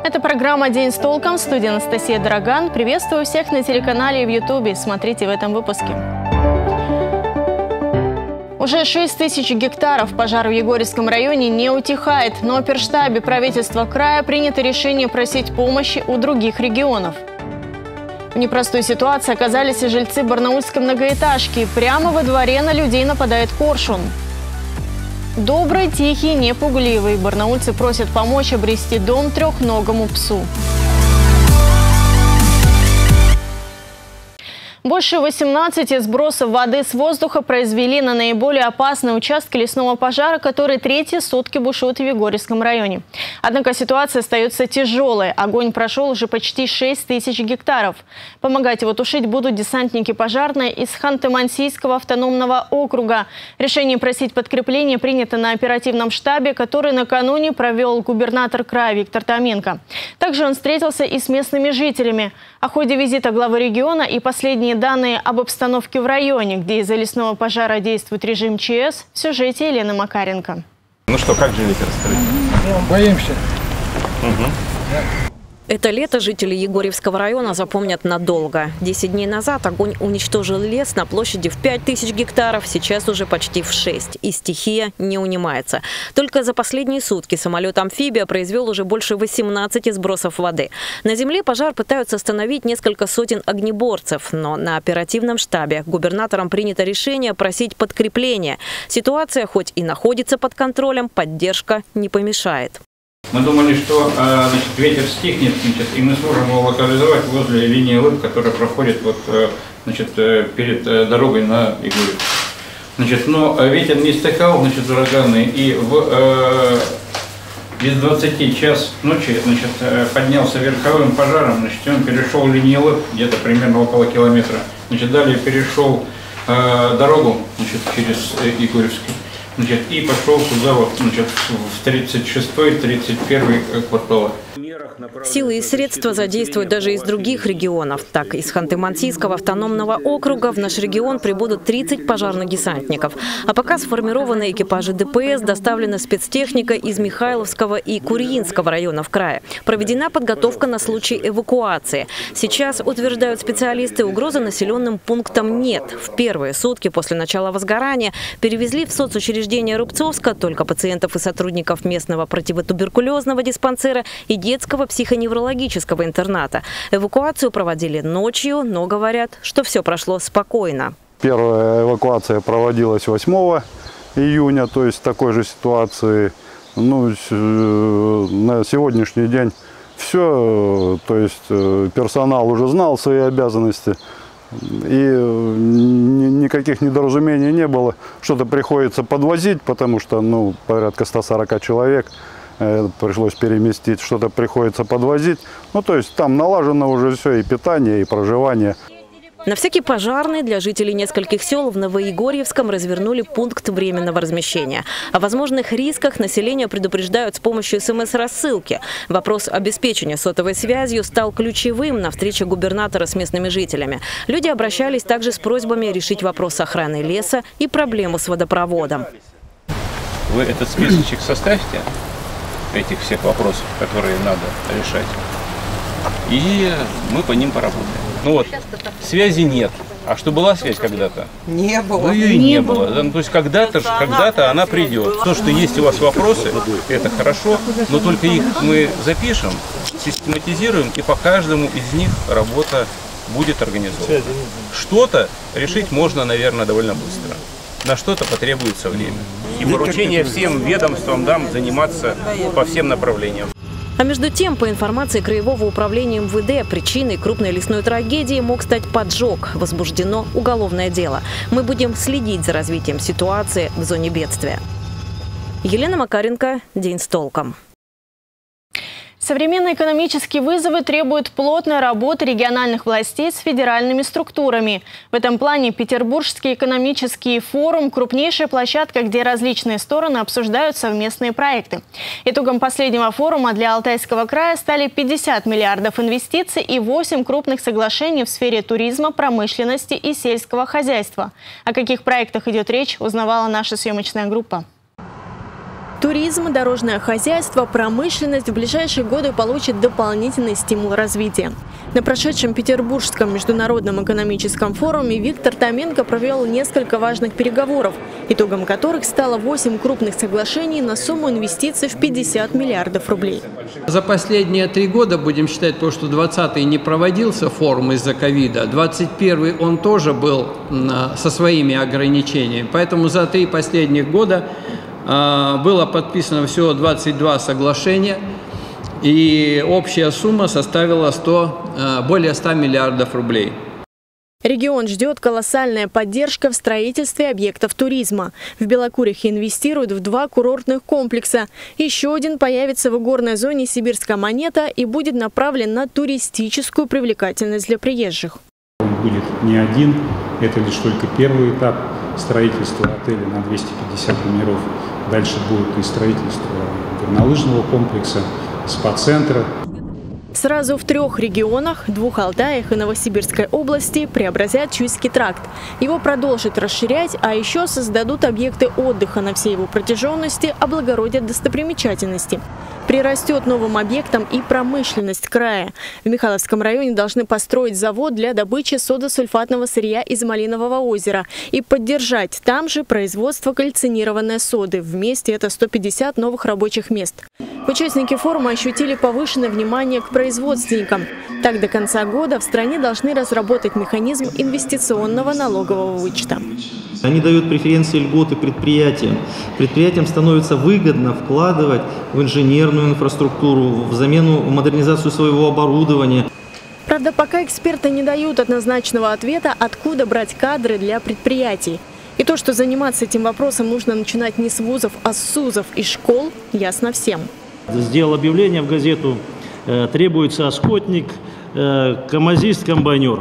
Это программа «День с толком». В студии Анастасия Дороган. Приветствую всех на телеканале и в Ютубе. Смотрите в этом выпуске. Уже 6 тысяч гектаров. Пожар в Егорьевском районе не утихает. На оперштабе правительства края принято решение просить помощи у других регионов. В непростой ситуации оказались и жильцы барнаульской многоэтажки. Прямо во дворе на людей нападает коршун. Добрый, тихий, непугливый. Барнаульцы просят помочь обрести дом трехногому псу. Больше 18 сбросов воды с воздуха произвели на наиболее опасные участки лесного пожара, который третьи сутки бушует в Егорьевском районе. Однако ситуация остается тяжелой. Огонь прошел уже почти 6 тысяч гектаров. Помогать его тушить будут десантники пожарные из Ханты-Мансийского автономного округа. Решение просить подкрепление принято на оперативном штабе, который накануне провел губернатор края Виктор Томенко. Также он встретился и с местными жителями. О ходе визита главы региона и последние данные об обстановке в районе, где из-за лесного пожара действует режим ЧС, в сюжете Елены Макаренко. Ну что, как живете, расскажите? Боимся. Это лето жители Егорьевского района запомнят надолго. 10 дней назад огонь уничтожил лес на площади в 5000 гектаров, сейчас уже почти в 6. И стихия не унимается. Только за последние сутки самолет-амфибия произвел уже больше 18 сбросов воды. На земле пожар пытаются остановить несколько сотен огнеборцев. Но на оперативном штабе губернатором принято решение просить подкрепления. Ситуация хоть и находится под контролем, поддержка не помешает. Мы думали, что ветер стихнет, и мы сможем его локализовать возле линии лыж, которая проходит перед дорогой на Егорьев. Но ветер не стихал, ураганный, и без 20 час ночи поднялся верховым пожаром, и он перешел линию лыж, где-то примерно около километра. Далее перешел дорогу через Егорьевский. И пошел туда, в 36-й, 31-й кварталы. Силы и средства задействуют даже из других регионов. Так, из Ханты-Мансийского автономного округа в наш регион прибудут 30 пожарных десантников. А пока сформированы экипажи ДПС, доставлена спецтехника из Михайловского и Курьинского районов края. Проведена подготовка на случай эвакуации. Сейчас, утверждают специалисты, угрозы населенным пунктам нет. В первые сутки после начала возгорания перевезли в соцучреждение Рубцовска только пациентов и сотрудников местного противотуберкулезного диспансера и детского психоневрологического интерната. Эвакуацию проводили ночью, но говорят, что все прошло спокойно. Первая эвакуация проводилась 8 июня, то есть в такой же ситуации. На сегодняшний день все, то есть персонал уже знал свои обязанности. И никаких недоразумений не было. Что-то приходится подвозить, потому что порядка 140 человек пришлось переместить, что-то приходится подвозить. То есть там налажено уже все, и питание, и проживание. На всякий пожарный для жителей нескольких сел в Новоегорьевском развернули пункт временного размещения. О возможных рисках население предупреждают с помощью СМС-рассылки. Вопрос обеспечения сотовой связью стал ключевым на встрече губернатора с местными жителями. Люди обращались также с просьбами решить вопрос охраны леса и проблему с водопроводом. Вы этот списочек составьте, этих всех вопросов, которые надо решать, и мы по ним поработаем. Связи нет. А что была связь когда-то? Не было. Ее и не было. То есть когда-то она придет. То, что есть у вас вопросы, это хорошо, но только их мы запишем, систематизируем, и по каждому из них работа будет организована. Что-то решить можно, наверное, довольно быстро. На что-то потребуется время. И поручение всем ведомствам дам заниматься по всем направлениям. А между тем, по информации Краевого управления МВД, причиной крупной лесной трагедии мог стать поджог. Возбуждено уголовное дело. Мы будем следить за развитием ситуации в зоне бедствия. Елена Макаренко, «День с толком». Современные экономические вызовы требуют плотной работы региональных властей с федеральными структурами. В этом плане Петербургский экономический форум – крупнейшая площадка, где различные стороны обсуждают совместные проекты. Итогом последнего форума для Алтайского края стали 50 миллиардов инвестиций и 8 крупных соглашений в сфере туризма, промышленности и сельского хозяйства. О каких проектах идет речь, узнавала наша съемочная группа. Туризм, дорожное хозяйство, промышленность в ближайшие годы получат дополнительный стимул развития. На прошедшем Петербургском международном экономическом форуме Виктор Томенко провел несколько важных переговоров, итогом которых стало 8 крупных соглашений на сумму инвестиций в 50 миллиардов рублей. За последние 3 года, будем считать, то, что 20-й не проводился форум из-за ковида, 21-й он тоже был со своими ограничениями. Поэтому за 3 последних года было подписано всего 22 соглашения, и общая сумма составила более 100 миллиардов рублей. Регион ждет колоссальная поддержка в строительстве объектов туризма. В Белокурихе инвестируют в 2 курортных комплекса. Еще один появится в игорной зоне «Сибирская монета» и будет направлен на туристическую привлекательность для приезжих. Он будет не один, это лишь только первый этап строительства отеля на 250 номеров. Дальше будет и строительство горнолыжного комплекса, спа-центра. Сразу в 3 регионах, 2 Алтаях и Новосибирской области, преобразят Чуйский тракт. Его продолжат расширять, а еще создадут объекты отдыха на всей его протяженности, облагородят достопримечательности. Прирастет новым объектам и промышленность края. В Михайловском районе должны построить завод для добычи содосульфатного сырья из Малинового озера и поддержать там же производство кальцинированной соды. Вместе это 150 новых рабочих мест. Участники форума ощутили повышенное внимание к производственникам. Так, до конца года в стране должны разработать механизм инвестиционного налогового вычета. Они дают преференции, льготы предприятиям. Предприятиям становится выгодно вкладывать в инженерную инфраструктуру, в замену, в модернизацию своего оборудования. Правда, пока эксперты не дают однозначного ответа, откуда брать кадры для предприятий. И то, что заниматься этим вопросом нужно начинать не с вузов, а с СУЗов и школ, ясно всем. Сделал объявление в газету, требуется охотник, камазист, комбайнер.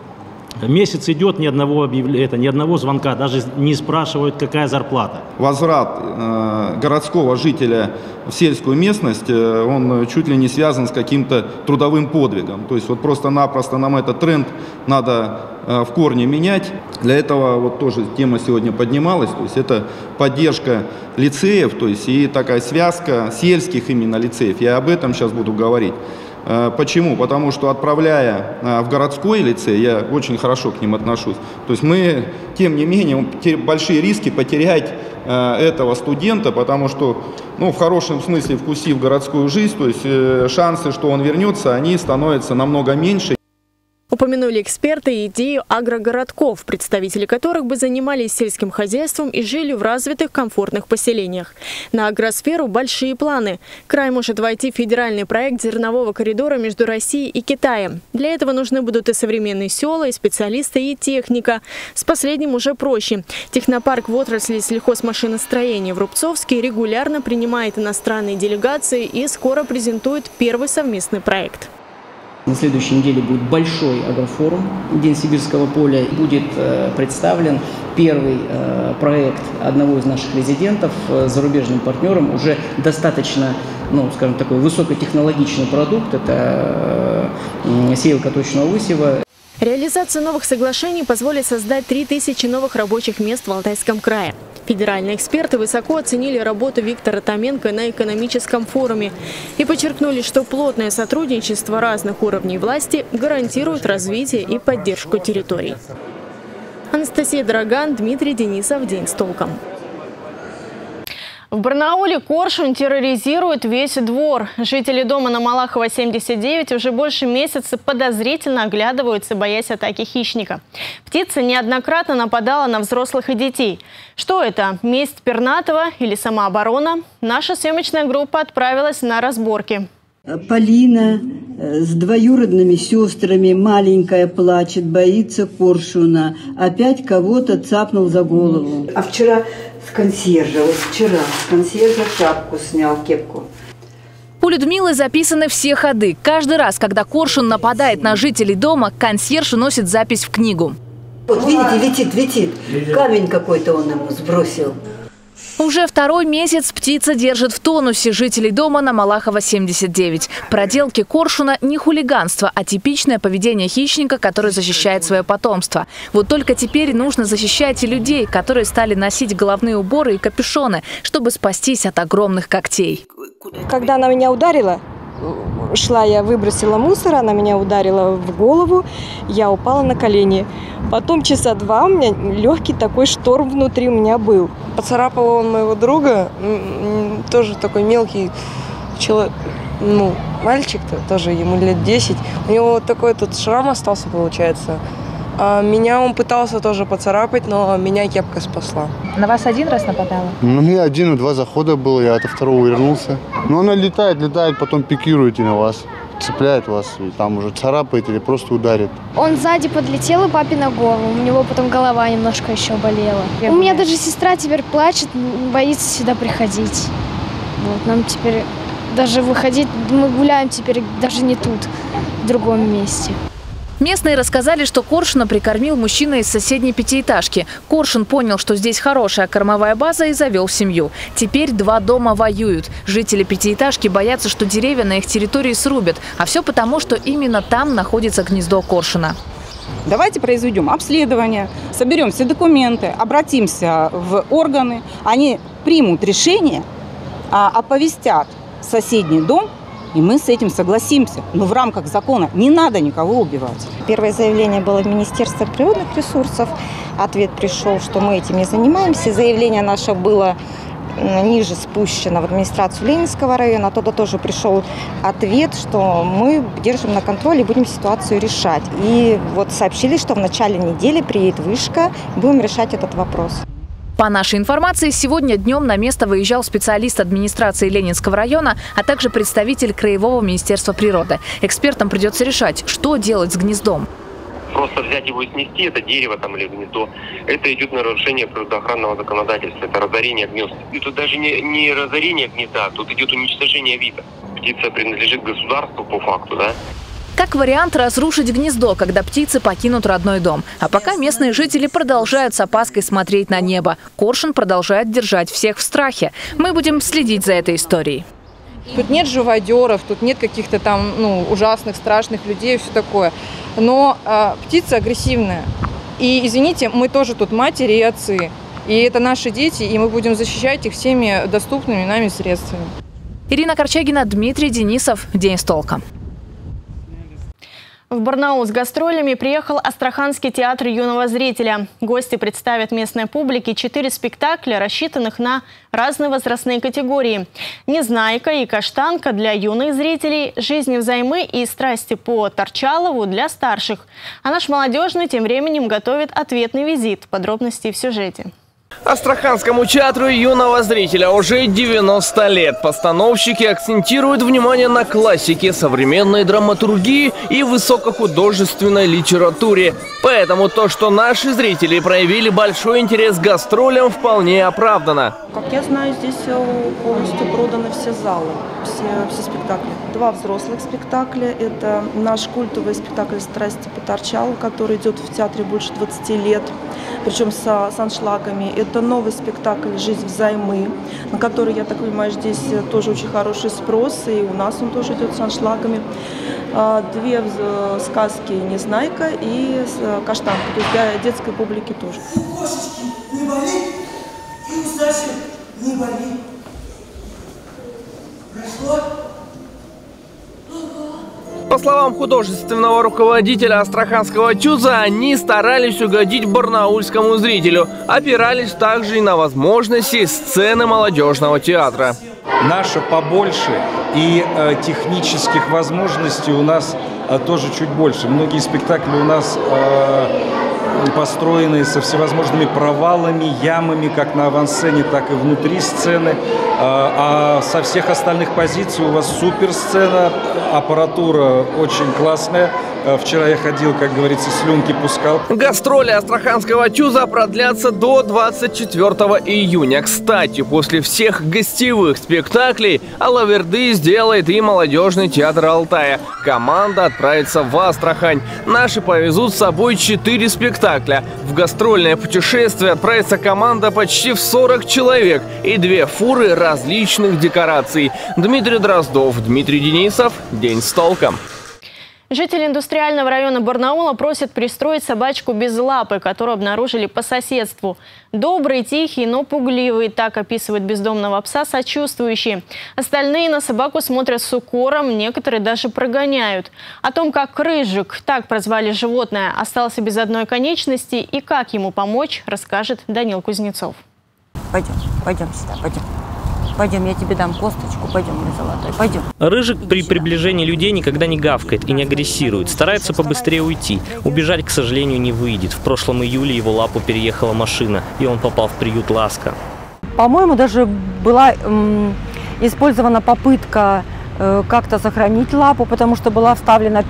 Месяц идет, ни одного звонка, даже не спрашивают, какая зарплата. Возврат городского жителя в сельскую местность, он чуть ли не связан с каким-то трудовым подвигом. То есть вот просто-напросто нам этот тренд надо в корне менять. Для этого вот тоже тема сегодня поднималась, то есть это поддержка лицеев, то есть и такая связка сельских именно лицеев. Я об этом сейчас буду говорить. Почему? Потому что, отправляя в городской лицей, я очень хорошо к ним отношусь. То есть мы, тем не менее, большие риски потерять этого студента, потому что, в хорошем смысле, вкусив городскую жизнь, то есть шансы, что он вернется, они становятся намного меньше. Упомянули эксперты идею агрогородков, представители которых бы занимались сельским хозяйством и жили в развитых комфортных поселениях. На агросферу большие планы. Край может войти в федеральный проект зернового коридора между Россией и Китаем. Для этого нужны будут и современные села, и специалисты, и техника. С последним уже проще. Технопарк в отрасли сельхозмашиностроения в Рубцовске регулярно принимает иностранные делегации и скоро презентует первый совместный проект. На следующей неделе будет большой агрофорум «День сибирского поля». Будет представлен первый проект одного из наших резидентов с зарубежным партнером. Уже достаточно, скажем, такой высокотехнологичный продукт. Это сеялка точного высева. Реализация новых соглашений позволит создать 3000 новых рабочих мест в Алтайском крае. Федеральные эксперты высоко оценили работу Виктора Томенко на экономическом форуме и подчеркнули, что плотное сотрудничество разных уровней власти гарантирует развитие и поддержку территорий. Анастасия Драган, Дмитрий Денисов. День с толком. В Барнауле коршун терроризирует весь двор. Жители дома на Малахова, 79, уже больше месяца подозрительно оглядываются, боясь атаки хищника. Птица неоднократно нападала на взрослых и детей. Что это? Месть пернатого или самооборона? Наша съемочная группа отправилась на разборки. Полина с двоюродными сестрами, маленькая, плачет, боится коршуна. Опять кого-то цапнул за голову. А вчера с консьержа шапку снял, кепку. У Людмилы записаны все ходы. Каждый раз, когда коршун нападает на жителей дома, консьерж уносит запись в книгу. Вот видите, летит. Камень какой-то он ему сбросил. Уже второй месяц птица держит в тонусе жителей дома на Малахова, 79. Проделки коршуна не хулиганство, а типичное поведение хищника, который защищает свое потомство. Вот только теперь нужно защищать и людей, которые стали носить головные уборы и капюшоны, чтобы спастись от огромных когтей. Когда она меня ударила, шла я, выбросила мусор, она меня ударила в голову, я упала на колени. Потом часа два у меня легкий такой шторм внутри у меня был. Поцарапал он моего друга, тоже такой мелкий человек, мальчик-то, тоже ему лет 10. У него вот такой тут шрам остался, получается. А меня он пытался тоже поцарапать, но меня кепка спасла. На вас один раз нападала? Ну, у меня 1-2 захода было, я от второго вернулся. Но она летает, потом пикирует и на вас. Цепляет вас, и там уже царапает или просто ударит. Он сзади подлетел и папе на голову. У него потом голова немножко еще болела. У меня даже сестра теперь плачет, боится сюда приходить. Вот, нам теперь даже выходить, мы гуляем теперь даже не тут, в другом месте. Местные рассказали, что коршуна прикормил мужчина из соседней пятиэтажки. Коршун понял, что здесь хорошая кормовая база, и завел семью. Теперь 2 дома воюют. Жители пятиэтажки боятся, что деревья на их территории срубят. А все потому, что именно там находится гнездо коршуна. Давайте произведем обследование, соберем все документы, обратимся в органы. Они примут решение, оповестят соседний дом, и мы с этим согласимся. Но в рамках закона не надо никого убивать. Первое заявление было в Министерство природных ресурсов. Ответ пришел, что мы этим не занимаемся. Заявление наше было ниже спущено в администрацию Ленинского района. Оттуда тоже пришел ответ, что мы держим на контроле и будем ситуацию решать. И вот сообщили, что в начале недели приедет вышка, будем решать этот вопрос. По нашей информации, сегодня днем на место выезжал специалист администрации Ленинского района, а также представитель Краевого министерства природы. Экспертам придется решать, что делать с гнездом. Просто взять его и снести, это дерево там или гнездо, это идет нарушение природоохранного законодательства, это разорение гнезд. И тут даже не разорение гнезда, тут идет уничтожение вида. Птица принадлежит государству по факту, да? Как вариант разрушить гнездо, когда птицы покинут родной дом. А пока местные жители продолжают с опаской смотреть на небо. Коршун продолжает держать всех в страхе. Мы будем следить за этой историей. Тут нет живодеров, тут нет каких-то там ужасных, страшных людей и все такое. Но птица агрессивная. И, извините, мы тоже тут матери и отцы. И это наши дети, и мы будем защищать их всеми доступными нами средствами. Ирина Корчагина, Дмитрий Денисов. День с толком. В Барнаул с гастролями приехал Астраханский театр юного зрителя. Гости представят местной публике 4 спектакля, рассчитанных на разные возрастные категории. «Незнайка» и «Каштанка» для юных зрителей, «Жизнь взаймы» и «Страсти по Торчалову» для старших. А наш молодежный тем временем готовит ответный визит. Подробности в сюжете. Астраханскому театру юного зрителя уже 90 лет. Постановщики акцентируют внимание на классике, современной драматургии и высокохудожественной литературе. Поэтому то, что наши зрители проявили большой интерес к гастролям, вполне оправдано. Как я знаю, здесь полностью проданы все залы, все спектакли. 2 взрослых спектакля. Это наш культовый спектакль «Страсти по Торчалову», который идет в театре больше 20 лет, причем с аншлагами. Это новый спектакль «Жизнь взаймы», на который, я так понимаю, здесь тоже очень хороший спрос, и у нас он тоже идет с аншлагами. 2 сказки «Незнайка» и «Каштанка», то есть для детской публики тоже. Не болит, и у Саши не болит. Прошло? По словам художественного руководителя Астраханского ТЮЗа, они старались угодить барнаульскому зрителю, опирались также и на возможности сцены молодежного театра. Наша побольше, и технических возможностей у нас тоже чуть больше. Многие спектакли у нас построены со всевозможными провалами, ямами, как на авансцене, так и внутри сцены. А со всех остальных позиций у вас суперсцена, аппаратура очень классная, Вчера я ходил, как говорится, слюнки пускал. Гастроли астраханского ТЮЗа продлятся до 24 июня. Кстати, после всех гостевых спектаклей Алаверды сделает и молодежный театр Алтая. Команда отправится в Астрахань. Наши повезут с собой 4 спектакля. В гастрольное путешествие отправится команда почти в 40 человек и 2 фуры различных декораций. Дмитрий Дроздов, Дмитрий Денисов. День с толком. Жители индустриального района Барнаула просят пристроить собачку без лапы, которую обнаружили по соседству. Добрый, тихий, но пугливый. Так описывают бездомного пса сочувствующие. Остальные на собаку смотрят с укором, некоторые даже прогоняют. О том, как Рыжик, так прозвали животное, остался без одной конечности и как ему помочь, расскажет Данил Кузнецов. Пойдем сюда, пойдем. Пойдем, я тебе дам косточку, пойдем, мой золотой, пойдем. Рыжик при приближении людей никогда не гавкает и не агрессирует, старается побыстрее уйти. Убежать, к сожалению, не выйдет. В прошлом июле его лапу переехала машина, и он попал в приют «Ласка». По-моему, даже была использована попытка как-то сохранить лапу, потому что была вставлена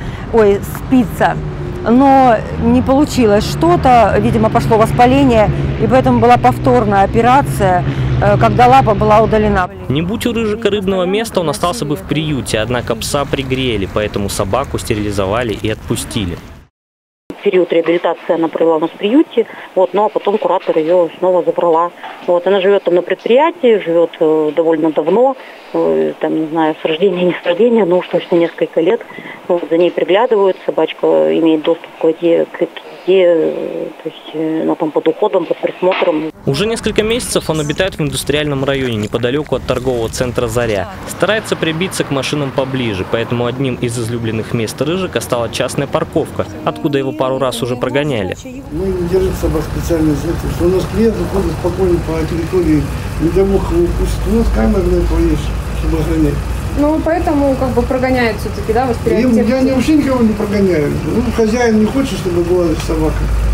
спица. Но не получилось что-то, видимо, пошло воспаление, и поэтому была повторная операция, когда лапа была удалена. Не будь у Рыжика рыбного места, он остался бы в приюте, однако пса пригрели, поэтому собаку стерилизовали и отпустили. В период реабилитации она провела у нас в приюте, ну а потом куратор ее снова забрала. Она живет там на предприятии, живет довольно давно, там, не знаю, с рождения, не с рождения, но уж точно несколько лет. За ней приглядывают, собачка имеет доступ к воде, то есть она там под уходом, под присмотром. Уже несколько месяцев он обитает в индустриальном районе, неподалеку от торгового центра «Заря». Старается прибиться к машинам поближе, поэтому одним из излюбленных мест Рыжика стала частная парковка, откуда его пару раз уже прогоняли. Мы не держим собак специально из этого, что у нас клиенты ходят спокойно по территории, не дай бог его укусит. У нас камеры для этого есть, чтобы охранять. Ну, поэтому как бы прогоняют все-таки, да, восприятие? Я вообще никого не прогоняю. Хозяин не хочет, чтобы была собака.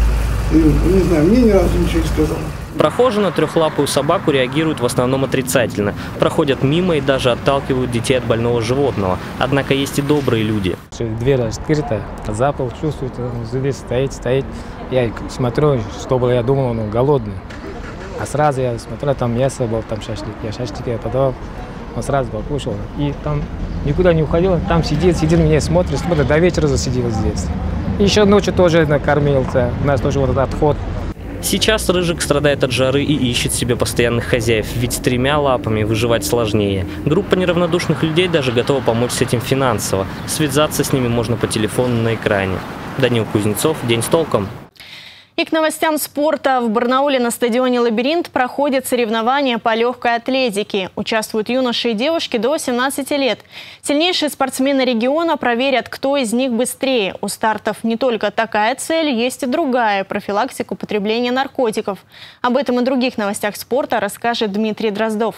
Не знаю, мне ни разу ничего не сказал. Прохожие на трехлапую собаку реагируют в основном отрицательно. Проходят мимо и даже отталкивают детей от больного животного. Однако есть и добрые люди. Дверь открыта, запах чувствует, здесь стоит. Я смотрю, что было, я думал, он голодный. А сразу я смотрю, там мясо было, там шашлык. Я шашлык подавал, он сразу покушал. И там никуда не уходил, там сидит, меня смотрит, до вечера засидел здесь. Еще ночью тоже накормился, у нас тоже вот этот отход. Сейчас Рыжик страдает от жары и ищет себе постоянных хозяев, ведь с 3 лапами выживать сложнее. Группа неравнодушных людей даже готова помочь с этим финансово. Связаться с ними можно по телефону на экране. Данил Кузнецов, День с толком. И к новостям спорта. В Барнауле на стадионе «Лабиринт» проходят соревнования по легкой атлетике. Участвуют юноши и девушки до 17 лет. Сильнейшие спортсмены региона проверят, кто из них быстрее. У стартов не только такая цель, есть и другая – профилактика употребления наркотиков. Об этом и других новостях спорта расскажет Дмитрий Дроздов.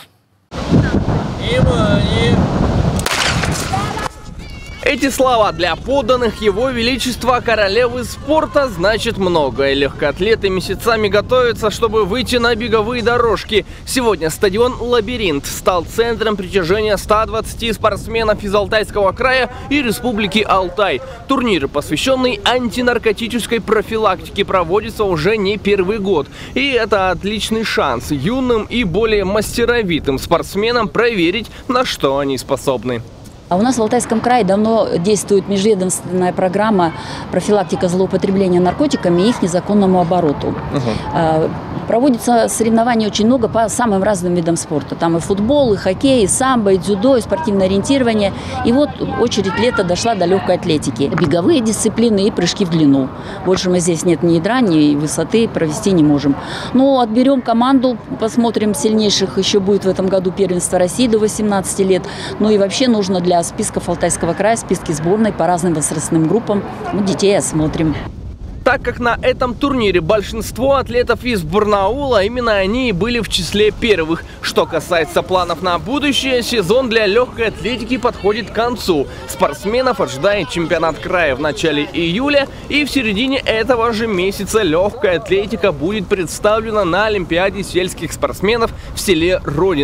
Эти слова для подданных Его Величества королевы спорта значат многое. Легкоатлеты месяцами готовятся, чтобы выйти на беговые дорожки. Сегодня стадион «Лабиринт» стал центром притяжения 120 спортсменов из Алтайского края и Республики Алтай. Турнир, посвященный антинаркотической профилактике, проводится уже не первый год. И это отличный шанс юным и более мастеровитым спортсменам проверить, на что они способны. А у нас в Алтайском крае давно действует межведомственная программа профилактика злоупотребления наркотиками и их незаконному обороту. Проводится соревнования очень много по самым разным видам спорта. Там и футбол, и хоккей, и самбо, и дзюдо, и спортивное ориентирование. И вот очередь лета дошла до легкой атлетики. Беговые дисциплины и прыжки в длину. Больше мы здесь нет ни ядра, ни высоты провести не можем. Но отберем команду, посмотрим сильнейших. Еще будет в этом году первенство России до 18 лет. Ну и вообще нужно для списков Алтайского края, списки сборной по разным возрастным группам. Мы детей осмотрим. Так как на этом турнире большинство атлетов из Барнаула, именно они и были в числе первых. Что касается планов на будущее, сезон для легкой атлетики подходит к концу. Спортсменов ожидает чемпионат края в начале июля, и в середине этого же месяца легкая атлетика будет представлена на Олимпиаде сельских спортсменов в селе Родина.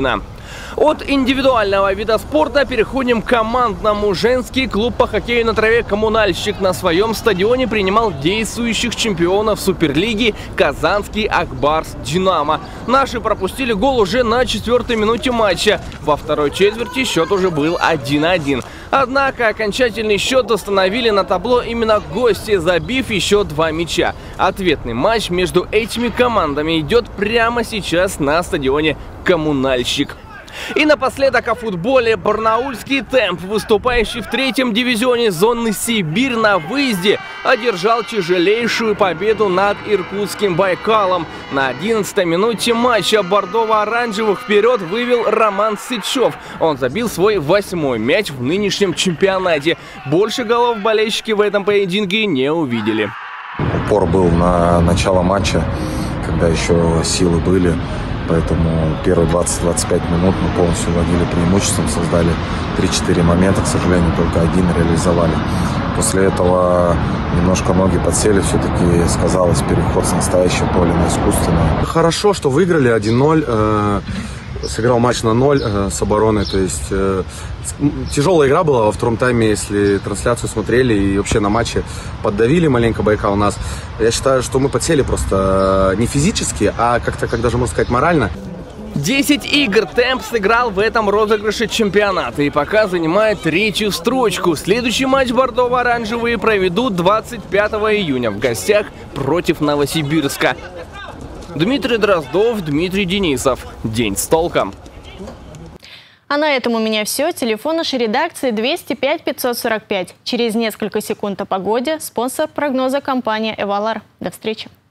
От индивидуального вида спорта переходим к командному. Женский клуб по хоккею на траве «Коммунальщик» на своем стадионе принимал действующих чемпионов Суперлиги Казанский Акбарс «Динамо». Наши пропустили гол уже на 4-й минуте матча. Во второй четверти счет уже был 1-1. Однако окончательный счет установили на табло именно гости, забив еще 2 мяча. Ответный матч между этими командами идет прямо сейчас на стадионе «Коммунальщик». И напоследок о футболе. Барнаульский «Темп», выступающий в 3-м дивизионе зоны Сибирь, на выезде одержал тяжелейшую победу над иркутским «Байкалом». На 11-й минуте матча бордово-оранжевых вперед вывел Роман Сычев. Он забил свой 8-й мяч в нынешнем чемпионате. Больше голов болельщики в этом поединке не увидели. Упор был на начало матча, когда еще силы были. Поэтому первые 20-25 минут мы полностью владели преимуществом, создали 3-4 момента, к сожалению, только один реализовали. После этого немножко ноги подсели, все-таки сказалось переход с настоящего поля на искусственное. Хорошо, что выиграли 1-0. Сыграл матч на 0 с обороной, то есть тяжелая игра была во втором тайме, если трансляцию смотрели и вообще на матче поддавили маленько Байкал нас. Я считаю, что мы подсели просто не физически, а как-то, как даже можно сказать, морально. 10 игр «Темп» сыграл в этом розыгрыше чемпионата и пока занимает 3-ю строчку. Следующий матч бордово-оранжевые проведут 25 июня в гостях против Новосибирска. Дмитрий Дроздов, Дмитрий Денисов. День с толком. А на этом у меня все. Телефон нашей редакции 205 545. Через несколько секунд о погоде. Спонсор прогноза — компания «Эвалар». До встречи.